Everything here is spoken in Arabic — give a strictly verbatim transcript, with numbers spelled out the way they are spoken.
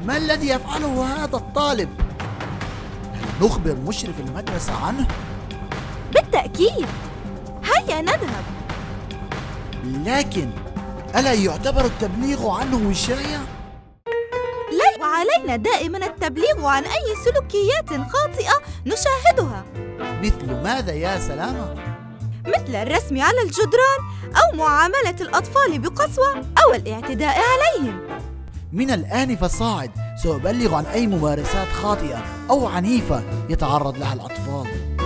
ما الذي يفعله هذا الطالب؟ هل نخبر مشرف المدرسة عنه؟ بالتأكيد، هيا نذهب. لكن ألا يعتبر التبليغ عنه وشاية؟ لا، وعلينا دائما التبليغ عن أي سلوكيات خاطئة نشاهدها. مثل ماذا يا سلامة؟ مثل الرسم على الجدران أو معاملة الأطفال بقسوة أو الاعتداء عليهم. من الآن فصاعد سأبلغ عن أي ممارسات خاطئة أو عنيفة يتعرض لها الأطفال.